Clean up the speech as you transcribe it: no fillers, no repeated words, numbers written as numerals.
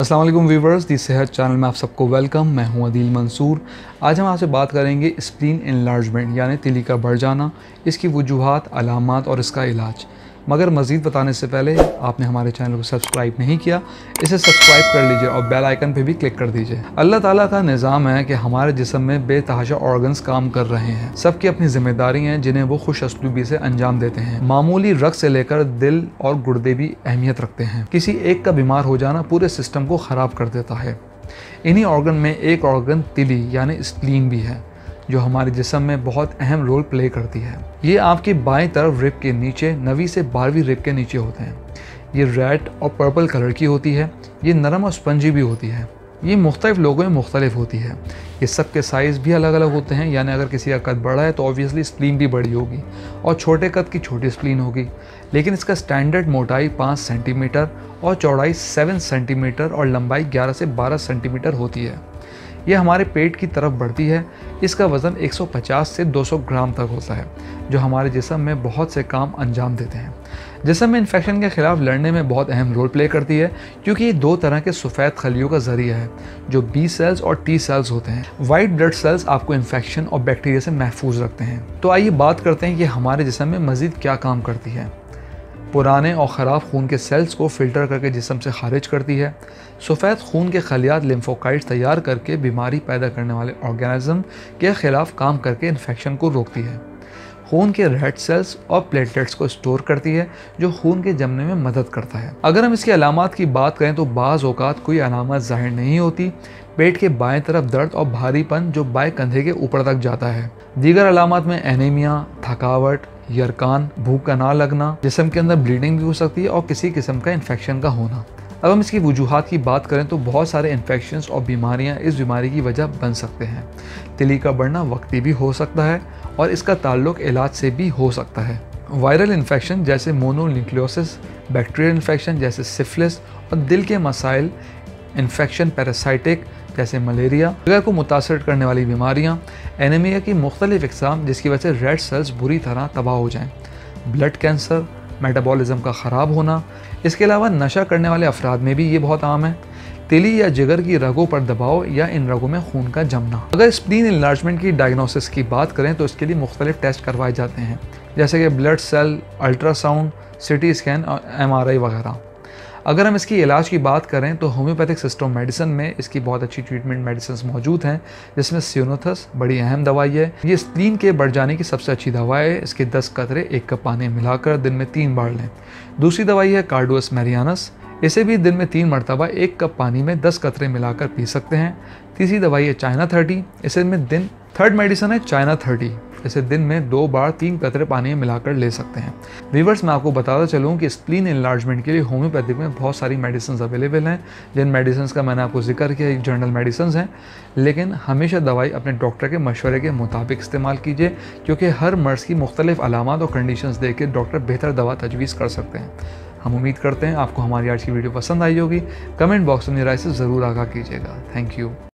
अस्सलाम वालेकुम व्यूवर्स, दी सेहत चैनल में आप सबको वेलकम। मैं हूं अदील मंसूर। आज हम आपसे बात करेंगे स्प्लीन इनलार्जमेंट यानी तिली का बढ़ जाना, इसकी वजूहात, अलामात और इसका इलाज। मगर मज़ीद बताने से पहले आपने हमारे चैनल को सब्सक्राइब नहीं किया, इसे सब्सक्राइब कर लीजिए और बेल आइकन पे भी क्लिक कर दीजिए। अल्लाह ताला का निज़ाम है कि हमारे जिस्म में बेतहाशा ऑर्गन्स काम कर रहे हैं। सबकी अपनी जिम्मेदारी हैं जिन्हें वो खुश असलूबी से अंजाम देते हैं। मामूली रग से लेकर दिल और गुर्दे भी अहमियत रखते हैं। किसी एक का बीमार हो जाना पूरे सिस्टम को ख़राब कर देता है। इन्हीं ऑर्गन में एक ऑर्गन तिली यानी स्प्लीन भी है, जो हमारे जिस्म में बहुत अहम रोल प्ले करती है। ये आपकी बाएं तरफ रिब के नीचे 9वीं से 12वीं रिब के नीचे होते हैं। ये रेड और पर्पल कलर की होती है। ये नरम और स्पंजी भी होती है। ये मुख्तलिफ लोगों में मुख्तलिफ होती है। ये सब के साइज़ भी अलग अलग होते हैं, यानी अगर किसी का कद बड़ा है तो ऑब्वियसली स्प्लीन भी बड़ी होगी और छोटे कद की छोटी स्प्लीन होगी। लेकिन इसका स्टैंडर्ड मोटाई 5 सेंटीमीटर और चौड़ाई 7 सेंटीमीटर और लंबाई 11 से 12 सेंटीमीटर होती है। यह हमारे पेट की तरफ बढ़ती है। इसका वज़न 150 से 200 ग्राम तक होता है, जो हमारे जिस्म में बहुत से काम अंजाम देते हैं। जिस्म में इन्फेक्शन के ख़िलाफ़ लड़ने में बहुत अहम रोल प्ले करती है, क्योंकि ये 2 तरह के सफ़ेद खलियों का ज़रिया है, जो बी सेल्स और टी सेल्स होते हैं। वाइट ब्लड सेल्स आपको इन्फेक्शन और बैक्टीरिया से महफूज रखते हैं। तो आइए बात करते हैं कि हमारे जिस्म में मज़ीद क्या काम करती है। पुराने और ख़राब खून के सेल्स को फ़िल्टर करके जिस्म से खारिज करती है। सफ़ेद खून के खलियात लिम्फोकाइट्स तैयार करके बीमारी पैदा करने वाले ऑर्गेनिज्म के ख़िलाफ़ काम करके इन्फेक्शन को रोकती है। खून के रेड सेल्स और प्लेटलेट्स को स्टोर करती है, जो खून के जमने में मदद करता है। अगर हम इसकी अलामात की बात करें तो बाज़ औक़ात कोई अलामत ज़ाहिर नहीं होती। पेट के बाएं तरफ दर्द और भारीपन जो बाएं कंधे के ऊपर तक जाता है। दीगर अलामात में एनीमिया, थकावट, यरकान, भूख का ना लगना, जिस्म के अंदर ब्लीडिंग भी हो सकती है और किसी किस्म का इन्फेक्शन का होना। अब हम इसकी वजूहात की बात करें तो बहुत सारे इन्फेक्शंस और बीमारियां इस बीमारी की वजह बन सकते हैं। तिली का बढ़ना वक्ती भी हो सकता है और इसका ताल्लुक इलाज से भी हो सकता है। वायरल इन्फेक्शन जैसे मोनोन्यूक्लियोसिस, बैक्टीरियल इन्फेक्शन जैसे सिफिलिस और दिल के मसाइल, इन्फेक्शन पैरासाइटिक जैसे मलेरिया, जिगर को मुतासर करने वाली बीमारियां, एनीमिया की मुख्तलिफ इक़साम जिसकी वजह से रेड सेल्स बुरी तरह तबाह हो जाएं, ब्लड कैंसर, मेटाबॉलिज्म का ख़राब होना। इसके अलावा नशा करने वाले अफराद में भी ये बहुत आम है। तिली या जिगर की रगों पर दबाव या इन रगों में खून का जमना। अगर स्प्लीन इनलार्जमेंट की डायग्नोसिस की बात करें तो इसके लिए मुख्तलिफ टेस्ट करवाए जाते हैं, जैसे कि blood cell, ultrasound, CT scan और MRI वगैरह। अगर हम इसकी इलाज की बात करें तो होम्योपैथिक सिस्टम मेडिसिन में इसकी बहुत अच्छी ट्रीटमेंट मेडिसिन मौजूद हैं, जिसमें सियोनोथस बड़ी अहम दवाई है। ये स्प्लीन के बढ़ जाने की सबसे अच्छी दवा है। इसके 10 कतरे 1 कप पानी में मिलाकर दिन में 3 बार लें। दूसरी दवाई है कार्डुअस मैरियानस। इसे भी दिन में 3 मरतबा 1 कप पानी में 10 कतरे मिलाकर पी सकते हैं। तीसरी दवाई है चाइना 30। इसे में दिन थर्ड मेडिसिन है चाइना 30। इसे दिन में 2 बार 3 कतरे पानी में मिलाकर ले सकते हैं। व्यूअर्स, मैं आपको बताता चलूँ कि स्प्लीन इनलार्जमेंट के लिए होम्योपैथिक में बहुत सारी मेडिसिन अवेलेबल हैं। जिन मेडिसिन का मैंने आपको जिक्र किया एक जनरल मेडिसिन हैं, लेकिन हमेशा दवाई अपने डॉक्टर के मशवरे के मुताबिक इस्तेमाल कीजिए, क्योंकि हर मर्ज़ की मुख्तलिफ अलामात और कंडीशंस देख के डॉक्टर बेहतर दवा तजवीज़ कर सकते हैं। हम उम्मीद करते हैं आपको हमारी आज की वीडियो पसंद आई होगी। कमेंट बॉक्स में राय से ज़रूर आगाह कीजिएगा। Thank you.